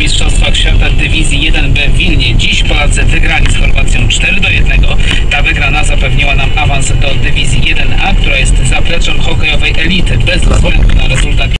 Mistrzostwach Świata Dywizji 1B w Wilnie. Dziś Polacy wygrali z Chorwacją 4-1. Ta wygrana zapewniła nam awans do Dywizji 1A, która jest zapleczem hokejowej elity. Bez względu